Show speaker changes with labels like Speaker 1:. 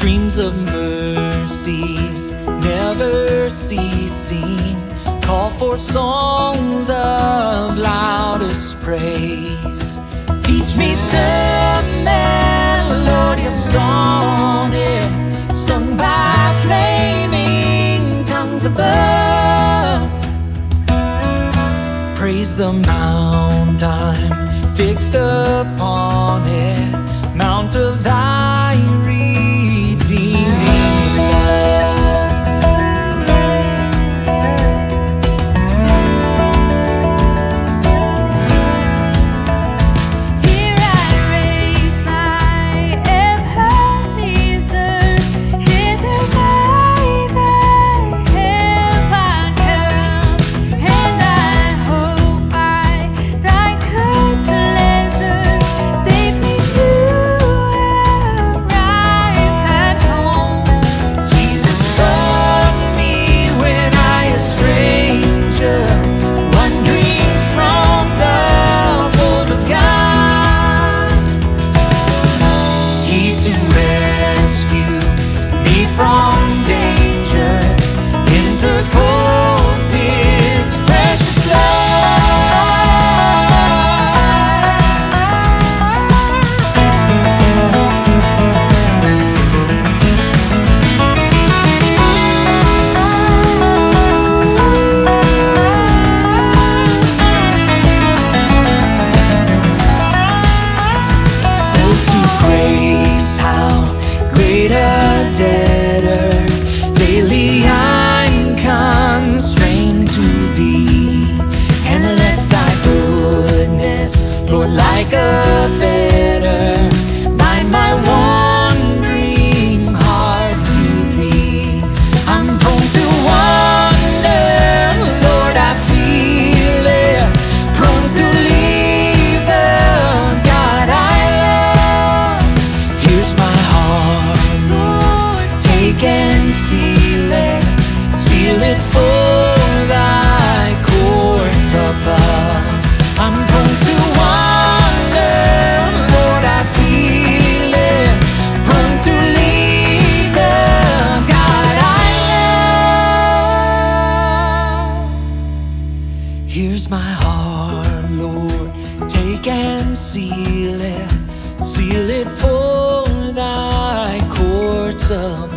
Speaker 1: streams of mercies never ceasing, call for songs of loudest praise. Teach me some melodious sonnet sung by flaming tongues above. Praise the mount I'm fixed upon it, mount of thy redeeming love.
Speaker 2: Here I raise my Ebenezer, hither by thy help I come, and I hope by thy good pleasure safely to arrive at home.
Speaker 1: Jesus sought me when I a stranger, wandering from the fold of God. He to rescue me from danger, interposed his precious blood. Oh, to grace, how great a debtor daily I'm constrained to be, and let thy goodness, Lord, like a fetter, bind my wandering heart to thee. I'm prone to wander, Lord, I feel it, prone to leave the God I love. Here's my heart, Lord, take and seal it for thy courts above. I'm prone to wander, Lord, I feel it, prone to leave the God I love. Here's my heart, Lord, take and seal it for thy courts above.